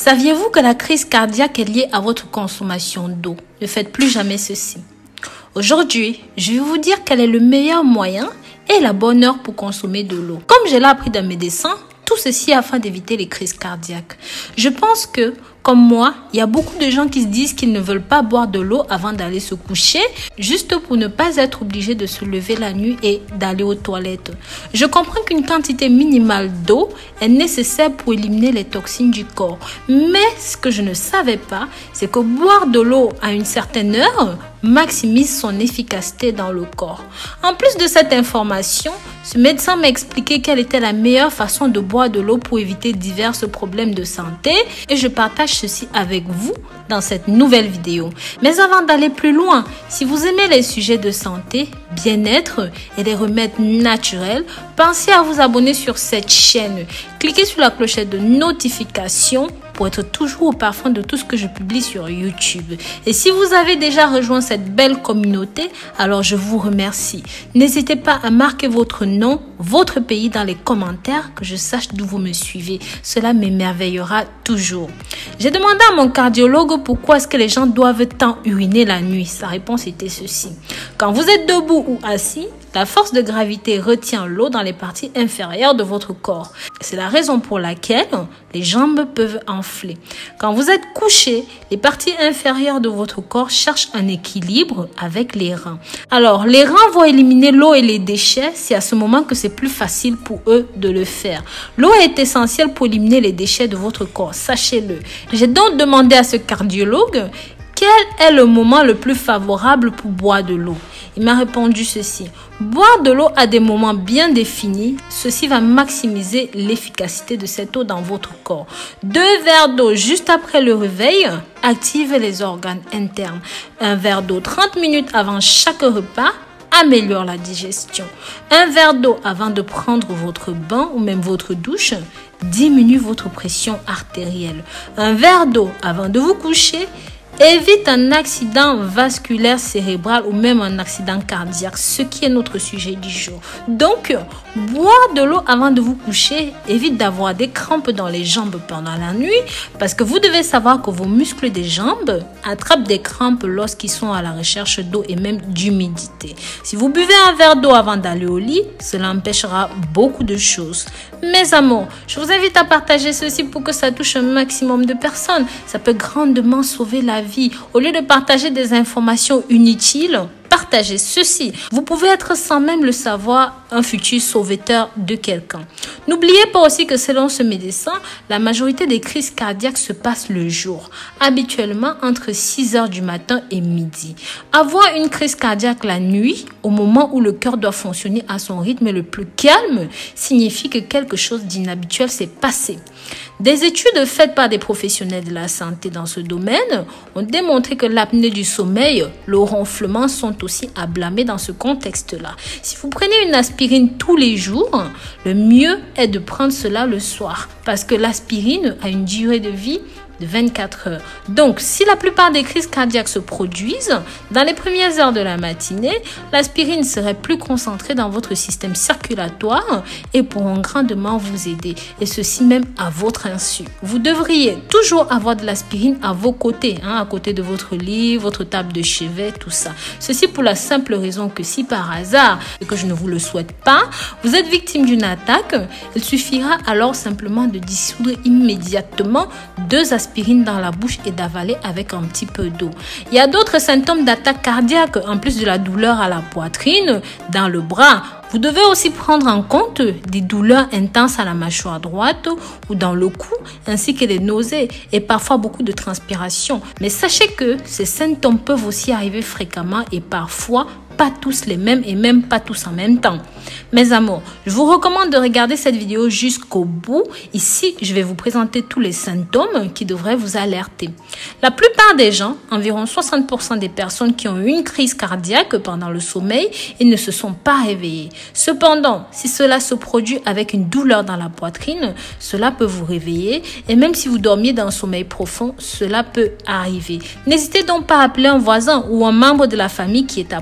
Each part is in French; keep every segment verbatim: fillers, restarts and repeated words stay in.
Saviez-vous que la crise cardiaque est liée à votre consommation d'eau? Ne faites plus jamais ceci. Aujourd'hui, je vais vous dire quel est le meilleur moyen et la bonne heure pour consommer de l'eau. Comme je l'ai appris d'un médecin, tout ceci afin d'éviter les crises cardiaques. Je pense que, comme moi, il y a beaucoup de gens qui se disent qu'ils ne veulent pas boire de l'eau avant d'aller se coucher, juste pour ne pas être obligés de se lever la nuit et d'aller aux toilettes. Je comprends qu'une quantité minimale d'eau est nécessaire pour éliminer les toxines du corps. Mais ce que je ne savais pas, c'est que boire de l'eau à une certaine heure maximise son efficacité dans le corps. En plus de cette information, ce médecin m'a expliqué quelle était la meilleure façon de boire de l'eau pour éviter divers problèmes de santé et je partage ceci avec vous dans cette nouvelle vidéo. Mais avant d'aller plus loin, si vous aimez les sujets de santé, bien-être et les remèdes naturels, pensez à vous abonner sur cette chaîne. Cliquez sur la clochette de notification pour être toujours au parfum de tout ce que je publie sur YouTube. Et si vous avez déjà rejoint cette belle communauté, alors je vous remercie. N'hésitez pas à marquer votre nom, votre pays dans les commentaires, que je sache d'où vous me suivez. Cela m'émerveillera toujours. J'ai demandé à mon cardiologue pourquoi est-ce que les gens doivent tant uriner la nuit. Sa réponse était ceci. Quand vous êtes debout ou assis, la force de gravité retient l'eau dans les parties inférieures de votre corps. C'est la raison pour laquelle les jambes peuvent enfler. Quand vous êtes couché, les parties inférieures de votre corps cherchent un équilibre avec les reins. Alors, les reins vont éliminer l'eau et les déchets. C'est à ce moment que c'est plus facile pour eux de le faire. L'eau est essentielle pour éliminer les déchets de votre corps, sachez-le. J'ai donc demandé à ce cardiologue quel est le moment le plus favorable pour boire de l'eau. Il m'a répondu ceci. Boire de l'eau à des moments bien définis, ceci va maximiser l'efficacité de cette eau dans votre corps. Deux verres d'eau juste après le réveil active les organes internes. Un verre d'eau trente minutes avant chaque repas améliore la digestion. Un verre d'eau avant de prendre votre bain ou même votre douche diminue votre pression artérielle. Un verre d'eau avant de vous coucher évite un accident vasculaire cérébral ou même un accident cardiaque, ce qui est notre sujet du jour. Donc, boire de l'eau avant de vous coucher évite d'avoir des crampes dans les jambes pendant la nuit parce que vous devez savoir que vos muscles des jambes attrapent des crampes lorsqu'ils sont à la recherche d'eau et même d'humidité. Si vous buvez un verre d'eau avant d'aller au lit, cela empêchera beaucoup de choses. Mes amours, je vous invite à partager ceci pour que ça touche un maximum de personnes. Ça peut grandement sauver la vie. Au lieu de partager des informations inutiles, partagez ceci. Vous pouvez être sans même le savoir un futur sauveteur de quelqu'un. N'oubliez pas aussi que selon ce médecin, la majorité des crises cardiaques se passent le jour, habituellement entre six heures du matin et midi. Avoir une crise cardiaque la nuit, au moment où le cœur doit fonctionner à son rythme le plus calme, signifie que quelque chose d'inhabituel s'est passé. Des études faites par des professionnels de la santé dans ce domaine ont démontré que l'apnée du sommeil, le ronflement sont aussi à blâmer dans ce contexte-là. Si vous prenez une aspirine tous les jours, le mieux est de prendre cela le soir parce que l'aspirine a une durée de vie de vingt-quatre heures. Donc, si la plupart des crises cardiaques se produisent dans les premières heures de la matinée, l'aspirine serait plus concentrée dans votre système circulatoire et pourront grandement vous aider. Et ceci même à votre insu. Vous devriez toujours avoir de l'aspirine à vos côtés, hein, à côté de votre lit, votre table de chevet, tout ça. Ceci pour la simple raison que si par hasard, et que je ne vous le souhaite pas, vous êtes victime d'une attaque, il suffira alors simplement de dissoudre immédiatement deux aspirines aspirine dans la bouche et d'avaler avec un petit peu d'eau. Il y a d'autres symptômes d'attaque cardiaque en plus de la douleur à la poitrine, dans le bras. Vous devez aussi prendre en compte des douleurs intenses à la mâchoire droite ou dans le cou, ainsi que des nausées et parfois beaucoup de transpiration. Mais sachez que ces symptômes peuvent aussi arriver fréquemment et parfois pas tous les mêmes et même pas tous en même temps. Mes amours, je vous recommande de regarder cette vidéo jusqu'au bout. Ici, je vais vous présenter tous les symptômes qui devraient vous alerter. La plupart des gens, environ soixante pour cent des personnes qui ont eu une crise cardiaque pendant le sommeil, ils ne se sont pas réveillés. Cependant, si cela se produit avec une douleur dans la poitrine, cela peut vous réveiller et même si vous dormiez dans un sommeil profond, cela peut arriver. N'hésitez donc pas à appeler un voisin ou un membre de la famille qui est à proximité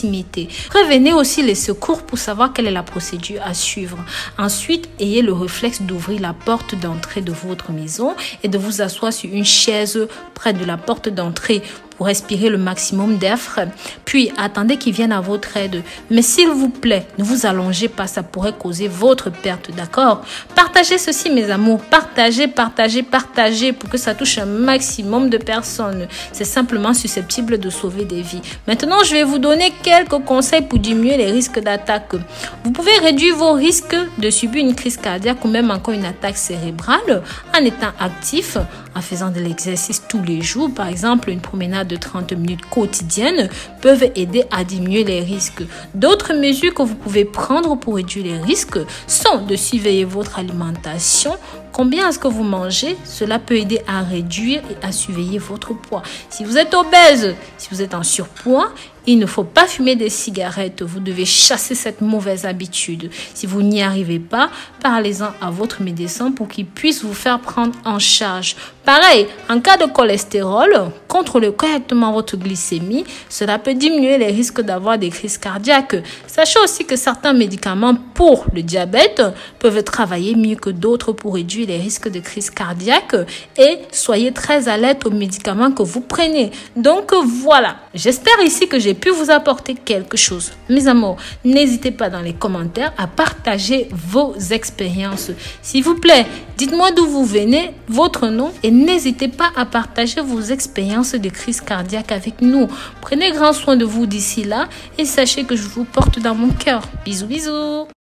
proximité. Prévenez aussi les secours pour savoir quelle est la procédure à suivre. Ensuite, ayez le réflexe d'ouvrir la porte d'entrée de votre maison et de vous asseoir sur une chaise près de la porte d'entrée pour respirer le maximum d'air frais. Puis, attendez qu'ils viennent à votre aide. Mais s'il vous plaît, ne vous allongez pas, ça pourrait causer votre perte, d'accord? Partagez ceci, mes amours. Partagez, partagez, partagez pour que ça touche un maximum de personnes. C'est simplement susceptible de sauver des vies. Maintenant, je vais vous donner quelques conseils pour diminuer les risques d'attaque. Vous pouvez réduire vos risques de subir une crise cardiaque ou même encore une attaque cérébrale en étant actif, en faisant de l'exercice tous les jours. Par exemple, une promenade de trente minutes quotidiennes peuvent aider à diminuer les risques. D'autres mesures que vous pouvez prendre pour réduire les risques sont de surveiller votre alimentation. Combien est-ce que vous mangez? Cela peut aider à réduire et à surveiller votre poids. Si vous êtes obèse, si vous êtes en surpoids, il ne faut pas fumer des cigarettes. Vous devez chasser cette mauvaise habitude. Si vous n'y arrivez pas, parlez-en à votre médecin pour qu'il puisse vous faire prendre en charge. Pareil, en cas de cholestérol, contrôlez correctement votre glycémie. Cela peut diminuer les risques d'avoir des crises cardiaques. Sachez aussi que certains médicaments pour le diabète peuvent travailler mieux que d'autres pour réduire les risques de crise cardiaque. Et soyez très alerte aux médicaments que vous prenez. Donc voilà, j'espère ici que j'ai pu vous apporter quelque chose. Mes amours, n'hésitez pas dans les commentaires à partager vos expériences. S'il vous plaît, dites-moi d'où vous venez, votre nom, et n'hésitez pas à partager vos expériences de crise cardiaque avec nous. Prenez grand soin de vous d'ici là et sachez que je vous porte dans mon cœur. Bisous, bisous.